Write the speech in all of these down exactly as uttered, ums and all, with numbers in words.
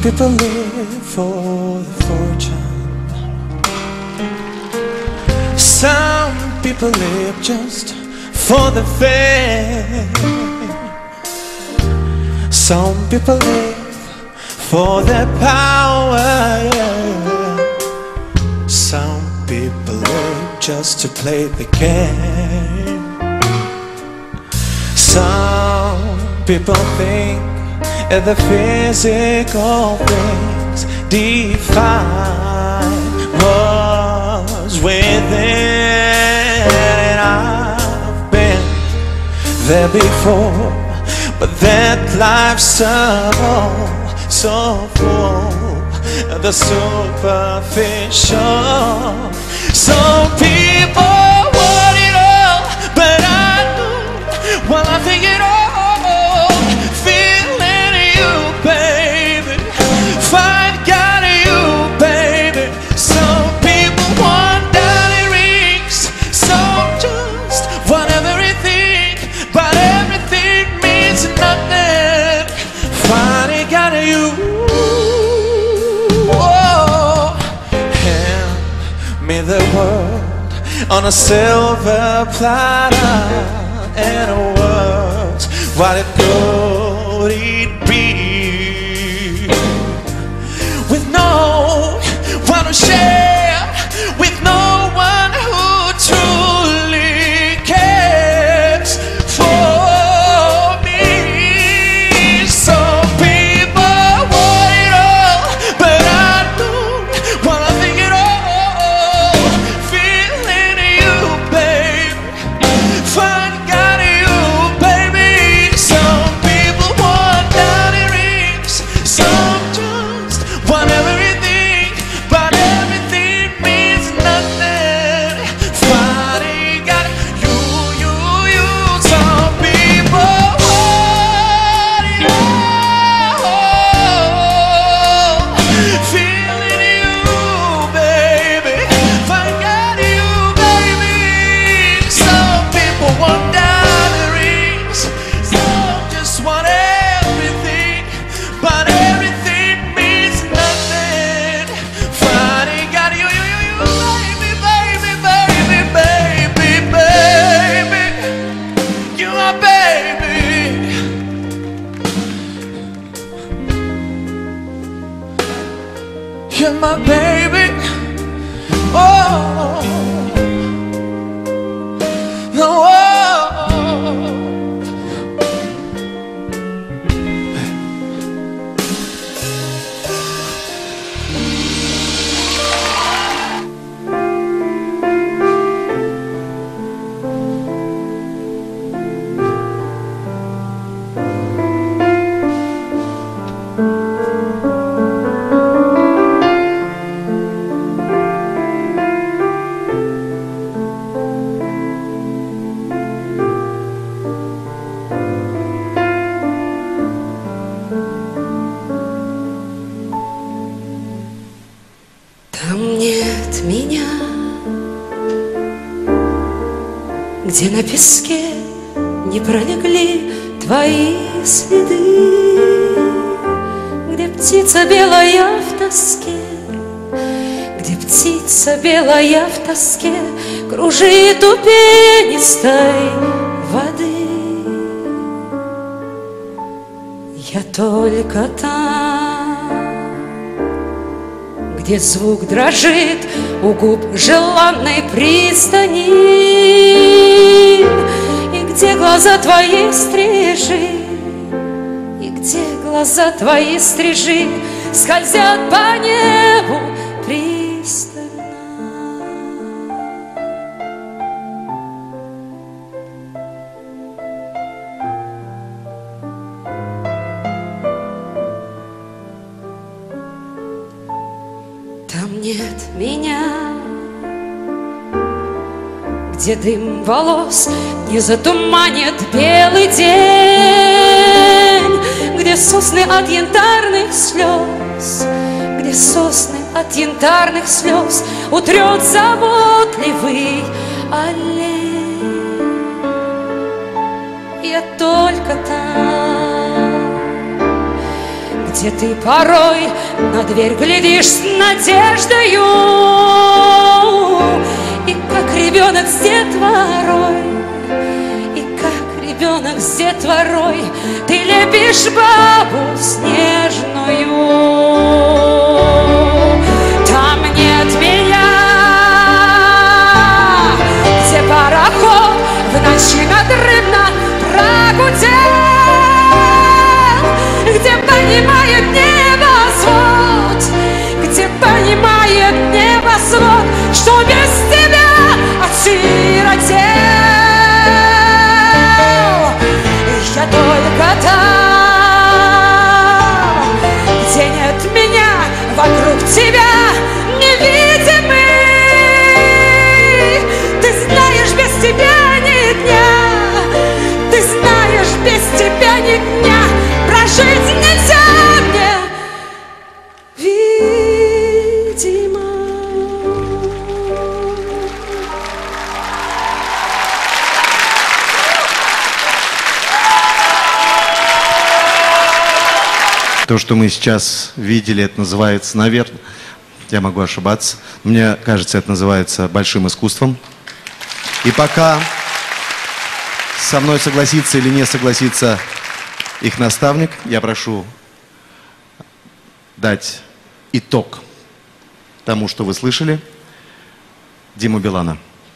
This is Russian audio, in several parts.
people live for the fortune. Some people live just for the fame. Some people live for their power. Some people live just to play the game. Some people think the physical things define what's within. And I've been there before, but that life's so, so full of the superficial. Some people want it all, but I don't. Well, I think it all. Feeling you, baby. Find God in you, baby. Some people want diamond rings. Some just want everything, but everything means nothing. Finally got you. Oh, hand me the world on a silver platter, and a world what it could it be, with no one to share, with no one who truly cares for me. Some people want it all, but I don't wanna think it all. Feeling you, babe. Find God in you, baby. Some people want diamond rings. Some just want everything, but everything means nothing. Finally got you, you, you. Some people want it all. Feeling you, baby. Find God in you, baby. Some people want diamond rings. Some just want everything, but everything means nothing. Finally got you, you, you, you, baby, baby, baby, baby, baby. You are baby. You're my baby. Oh, no. Oh. Там нет меня, где на песке не пролегли твои следы, где птица белая в тоске, где птица белая в тоске кружит у пенистой воды. Я только там, где звук дрожит у губ желанной пристани, и где глаза твои стрижи, и где глаза твои стрижи скользят по небу пристально. Там нет меня, где дым волос не затуманит белый день, где сосны от янтарных слез, где сосны от янтарных слез утрет заботливый олень. Я только там, где ты порой на дверь глядишь с надеждою, и как ребенок с детворой, и как ребенок с детворой ты лепишь бабу снежную. Там нет меня, где пароход в ночи надрывно прогудел, где понимает небосвод, где понимает небосвод, что без тебя осиротел. Я только там, где нет меня, вокруг тебя невидимый. Ты знаешь, без тебя ни дня, ты знаешь, без тебя ни дня прожить нельзя мне, видимо. То, что мы сейчас видели, это называется, наверное, я могу ошибаться, мне кажется, это называется большим искусством. И пока со мной согласится или не согласится их наставник, я прошу дать итог тому, что вы слышали. Диму Билана.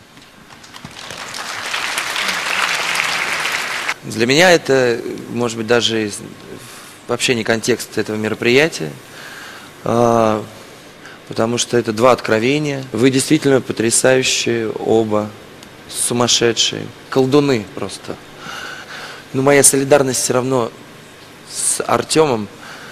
Для меня это, может быть, даже вообще не контекст этого мероприятия, а, потому что это два откровения. Вы действительно потрясающие оба, сумасшедшие, колдуны просто. Но моя солидарность все равно с Артемом.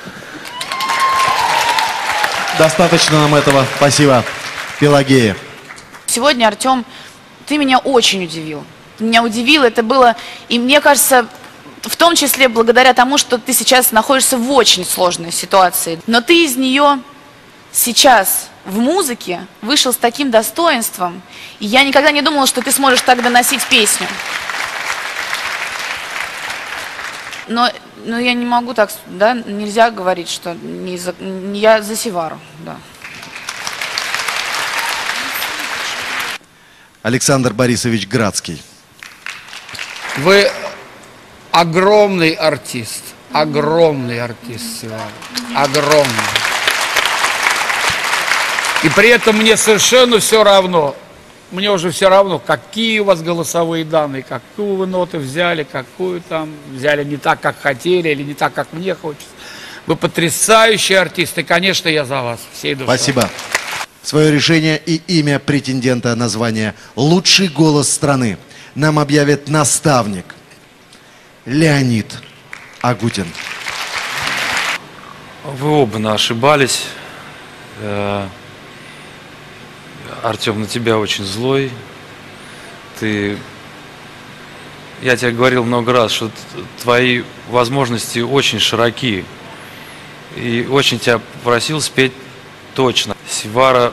Достаточно нам этого. Спасибо. Пелагея. Сегодня, Артем, ты меня очень удивил. Ты меня удивил, это было, и мне кажется, в том числе благодаря тому, что ты сейчас находишься в очень сложной ситуации. Но ты из нее сейчас в музыке вышел с таким достоинством, и я никогда не думала, что ты сможешь так доносить песню. Но, но я не могу так, да, нельзя говорить, что не за, не я за Севару, да. Александр Борисович Градский. Вы огромный артист, огромный артист, Севара, огромный. И при этом мне совершенно все равно, мне уже все равно, какие у вас голосовые данные, какую вы ноты взяли, какую там взяли не так, как хотели, или не так, как мне хочется. Вы потрясающий артист, и, конечно, я за вас всей душой. Спасибо. Свое решение и имя претендента на звание «Лучший голос страны» нам объявит наставник Леонид Агутин. Вы оба ошибались. Артем, на тебя очень злой. Ты... Я тебе говорил много раз, что твои возможности очень широки. И очень тебя просил спеть точно. Севара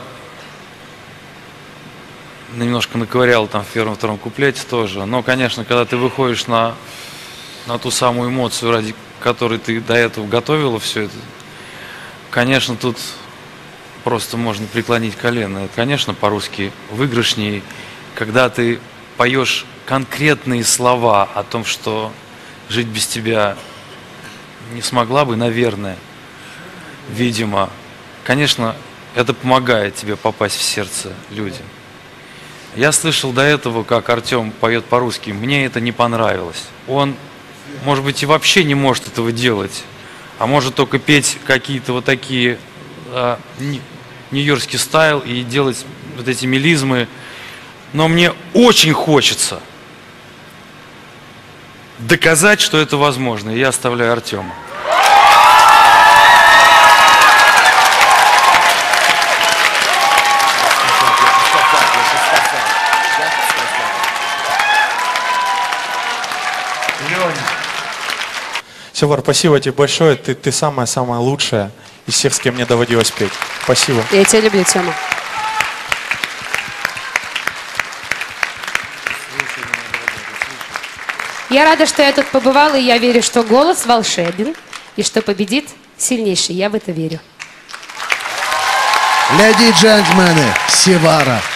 немножко наковырял там в первом-втором куплете тоже. Но, конечно, когда ты выходишь на, на ту самую эмоцию, ради которой ты до этого готовила все это, конечно, тут просто можно преклонить колено. Конечно, по-русски выигрышней, когда ты поешь конкретные слова о том, что жить без тебя не смогла бы, наверное, видимо. Конечно, это помогает тебе попасть в сердце людям. Я слышал до этого, как Артем поет по-русски. Мне это не понравилось. Он, может быть, и вообще не может этого делать, а может только петь какие-то вот такие а, нью-йоркский стайл и делать вот эти мелизмы. Но мне очень хочется доказать, что это возможно. И я оставляю Артема. Севар, спасибо тебе большое. Ты, ты самая-самая лучшая из всех, с кем мне доводилось петь. Спасибо. Я тебя люблю, Тёма. Я рада, что я тут побывала, и я верю, что голос волшебен, и что победит сильнейший, я в это верю. Леди и джентльмены, Севара.